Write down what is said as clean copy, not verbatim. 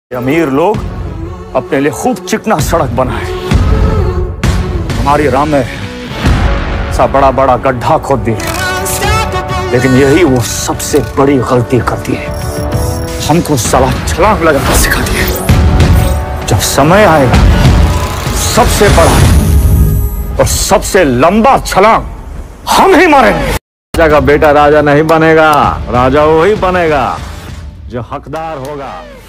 अमीर लोग अपने लिए खूब चिकना सड़क बनाए, हमारी राह में सा बड़ा बड़ा गड्ढा खोद दिए। लेकिन यही वो सबसे बड़ी गलती करती है, हमको साला छलांग लगाना सिखा दिए। जब समय आएगा सबसे बड़ा और सबसे लंबा छलांग हम ही मारेंगे। राजा का बेटा राजा नहीं बनेगा, राजा वही बनेगा जो हकदार होगा।